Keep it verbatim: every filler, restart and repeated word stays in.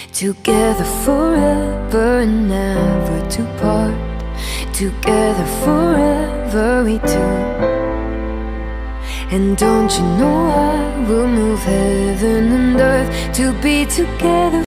Together forever and never to part. Together forever we do. And don't you know I will move heaven and earth to be together